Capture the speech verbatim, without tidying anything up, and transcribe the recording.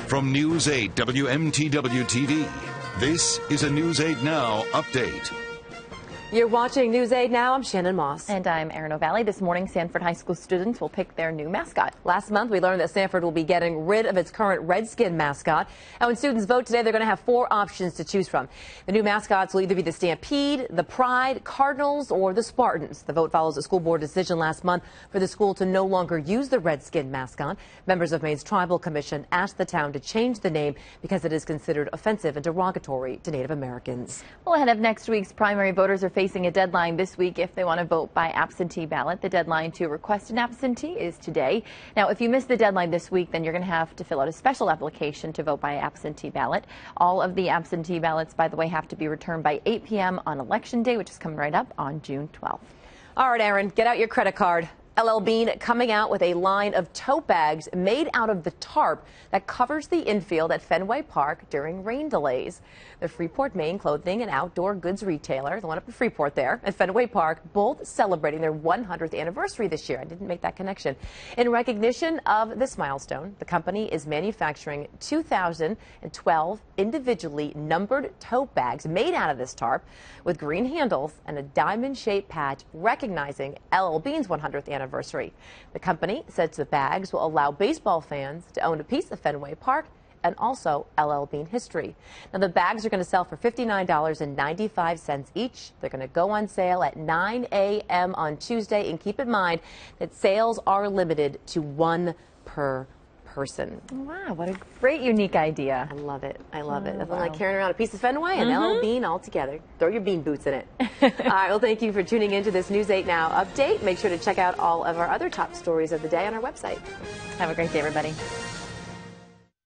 From News eight W M T W T V, this is a News eight Now update. You're watching News eight Now. I'm Shannon Moss. And I'm Erin O'Valley. This morning, Sanford High School students will pick their new mascot. Last month, we learned that Sanford will be getting rid of its current Redskin mascot. And when students vote today, they're going to have four options to choose from. The new mascots will either be the Stampede, the Pride, Cardinals, or the Spartans. The vote follows a school board decision last month for the school to no longer use the Redskin mascot. Members of Maine's Tribal Commission asked the town to change the name because it is considered offensive and derogatory to Native Americans. Well, ahead of next week's primary, voters are facing a deadline this week if they want to vote by absentee ballot. The deadline to request an absentee is today. Now, if you miss the deadline this week, then you're going to have to fill out a special application to vote by absentee ballot. All of the absentee ballots, by the way, have to be returned by eight p m on Election Day, which is coming right up on June twelfth. All right, Aaron, get out your credit card. L L Bean coming out with a line of tote bags made out of the tarp that covers the infield at Fenway Park during rain delays. The Freeport, Maine clothing and outdoor goods retailer, the one up in Freeport there, and Fenway Park, both celebrating their one hundredth anniversary this year. I didn't make that connection. In recognition of this milestone, the company is manufacturing two thousand twelve individually numbered tote bags made out of this tarp with green handles and a diamond-shaped patch recognizing L L Bean's one hundredth anniversary. Anniversary. The company says the bags will allow baseball fans to own a piece of Fenway Park and also L L Bean history. Now, the bags are going to sell for fifty-nine dollars and ninety-five cents each. They're going to go on sale at nine a m on Tuesday, and keep in mind that sales are limited to one per person. Wow, what a great, unique idea. I love it. I love oh, it. Nothing wow. like carrying around a piece of Fenway and Mm-hmm. L L Bean all together. Throw your bean boots in it. All right, well, thank you for tuning into this News eight Now update. Make sure to check out all of our other top stories of the day on our website. Have a great day, everybody.